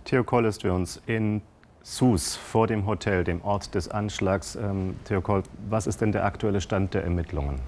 Theo Koll ist für uns in Sousse vor dem Hotel, dem Ort des Anschlags. Theo Koll, was ist denn der aktuelle Stand der Ermittlungen?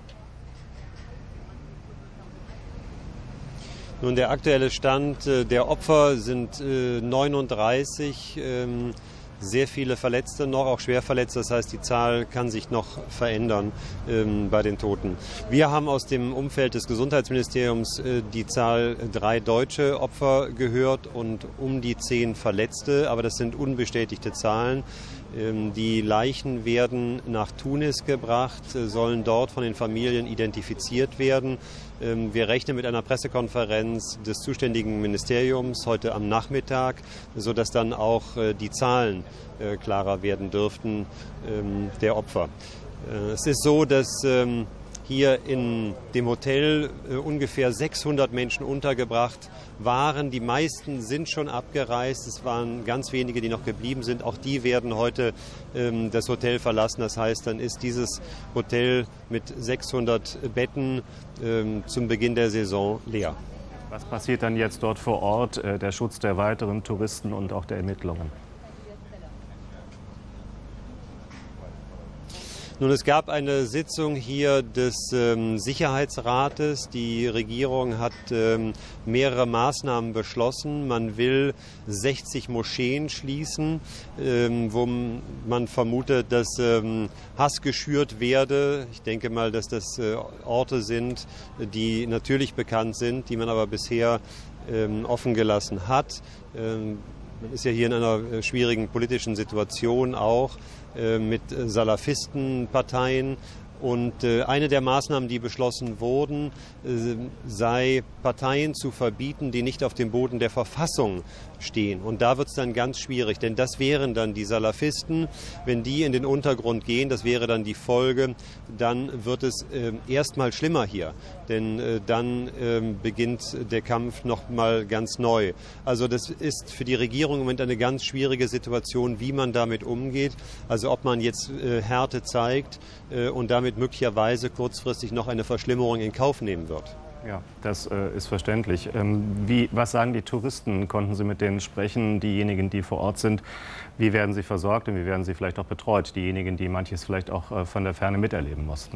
Nun, der aktuelle Stand der Opfer sind 39, sehr viele Verletzte noch, auch Schwerverletzte. Das heißt, die Zahl kann sich noch verändern bei den Toten. Wir haben aus dem Umfeld des Gesundheitsministeriums die Zahl 3 deutsche Opfer gehört und um die 10 Verletzte. Aber das sind unbestätigte Zahlen. Die Leichen werden nach Tunis gebracht, sollen dort von den Familien identifiziert werden. Wir rechnen mit einer Pressekonferenz des zuständigen Ministeriums heute am Nachmittag, sodass dann auch die Zahlen klarer werden dürften der Opfer. Es ist so, dass hier in dem Hotel ungefähr 600 Menschen untergebracht waren. Die meisten sind schon abgereist. Es waren ganz wenige, die noch geblieben sind. Auch die werden heute das Hotel verlassen. Das heißt, dann ist dieses Hotel mit 600 Betten zum Beginn der Saison leer. Was passiert dann jetzt dort vor Ort, der Schutz der weiteren Touristen und auch der Ermittlungen? Nun, es gab eine Sitzung hier des Sicherheitsrates. Die Regierung hat mehrere Maßnahmen beschlossen. Man will 60 Moscheen schließen, wo man vermutet, dass Hass geschürt werde. Ich denke mal, dass das Orte sind, die natürlich bekannt sind, die man aber bisher offen gelassen hat. Man ist ja hier in einer schwierigen politischen Situation auch mit Salafistenparteien. Und eine der Maßnahmen, die beschlossen wurden, sei Parteien zu verbieten, die nicht auf dem Boden der Verfassung stehen. Und da wird es dann ganz schwierig, denn das wären dann die Salafisten. Wenn die in den Untergrund gehen, das wäre dann die Folge, dann wird es erstmal schlimmer hier. Denn dann beginnt der Kampf noch mal ganz neu. Also das ist für die Regierung im Moment eine ganz schwierige Situation, wie man damit umgeht. Also ob man jetzt Härte zeigt und damit möglicherweise kurzfristig noch eine Verschlimmerung in Kauf nehmen wird. Ja, das ist verständlich. Was sagen die Touristen? Konnten Sie mit denen sprechen? Diejenigen, die vor Ort sind, wie werden sie versorgt und wie werden sie vielleicht auch betreut? Diejenigen, die manches vielleicht auch von der Ferne miterleben mussten.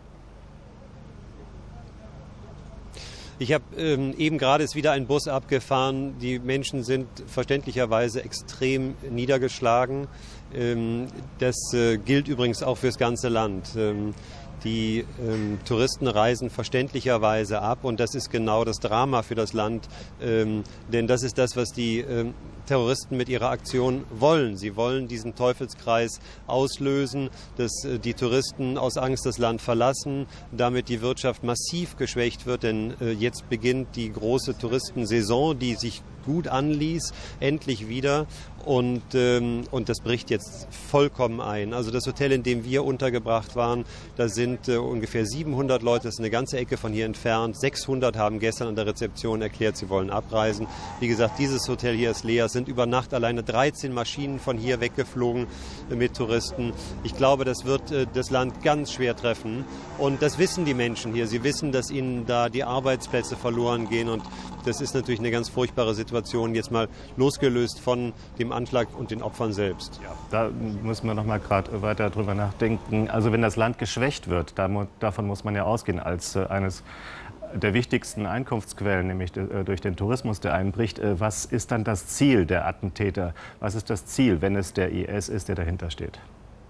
Ich habe eben gerade ist wieder ein Bus abgefahren. Die Menschen sind verständlicherweise extrem niedergeschlagen. Das gilt übrigens auch fürs ganze Land. Die Touristen reisen verständlicherweise ab und das ist genau das Drama für das Land, denn das ist das, was die Terroristen mit ihrer Aktion wollen. Sie wollen diesen Teufelskreis auslösen, dass die Touristen aus Angst das Land verlassen, damit die Wirtschaft massiv geschwächt wird, denn jetzt beginnt die große Touristensaison, die sich gut anließ, endlich wieder. Und das bricht jetzt vollkommen ein. Also das Hotel, in dem wir untergebracht waren, da sind ungefähr 700 Leute, das ist eine ganze Ecke von hier entfernt. 600 haben gestern an der Rezeption erklärt, sie wollen abreisen. Wie gesagt, dieses Hotel hier ist leer. Es sind über Nacht alleine 13 Maschinen von hier weggeflogen mit Touristen. Ich glaube, das wird das Land ganz schwer treffen. Und das wissen die Menschen hier. Sie wissen, dass ihnen da die Arbeitsplätze verloren gehen. Und das ist natürlich eine ganz furchtbare Situation, jetzt mal losgelöst von dem Anschlag und den Opfern selbst. Ja, da müssen wir noch mal gerade weiter drüber nachdenken. Also wenn das Land geschwächt wird, davon muss man ja ausgehen, als eines der wichtigsten Einkunftsquellen, nämlich durch den Tourismus, der einbricht. Was ist dann das Ziel der Attentäter? Was ist das Ziel, wenn es der IS ist, der dahinter steht?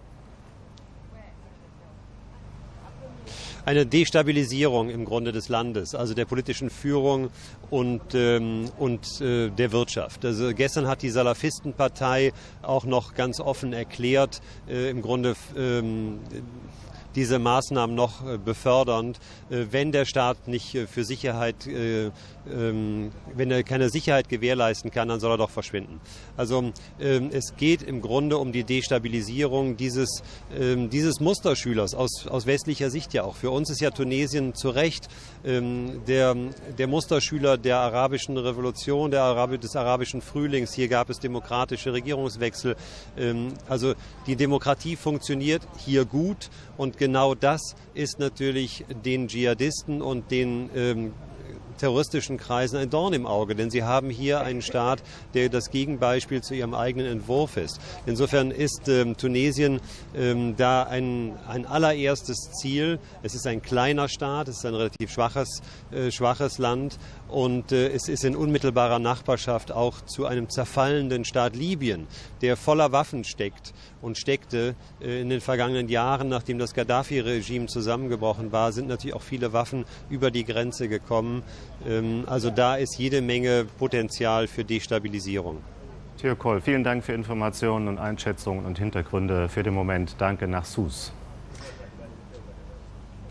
Eine Destabilisierung im Grunde des Landes, also der politischen Führung und der Wirtschaft. Also gestern hat die Salafistenpartei auch noch ganz offen erklärt, im Grunde diese Maßnahmen noch befördernd, wenn der Staat nicht für Sicherheit, wenn er keine Sicherheit gewährleisten kann, dann soll er doch verschwinden. Also es geht im Grunde um die Destabilisierung dieses Musterschülers aus westlicher Sicht ja auch. Für uns ist ja Tunesien zu Recht der Musterschüler der arabischen Revolution, des arabischen Frühlings. Hier gab es demokratische Regierungswechsel. Also die Demokratie funktioniert hier gut und genau das ist natürlich den Dschihadisten und den terroristischen Kreisen ein Dorn im Auge, denn sie haben hier einen Staat, der das Gegenbeispiel zu ihrem eigenen Entwurf ist. Insofern ist Tunesien da ein allererstes Ziel. Es ist ein kleiner Staat, es ist ein relativ schwaches Land und es ist in unmittelbarer Nachbarschaft auch zu einem zerfallenden Staat Libyen, der voller Waffen steckt und steckte. In den vergangenen Jahren, nachdem das Gaddafi-Regime zusammengebrochen war, sind natürlich auch viele Waffen über die Grenze gekommen. Also da ist jede Menge Potenzial für Destabilisierung. Theo Koll, vielen Dank für Informationen und Einschätzungen und Hintergründe für den Moment. Danke nach Sousse.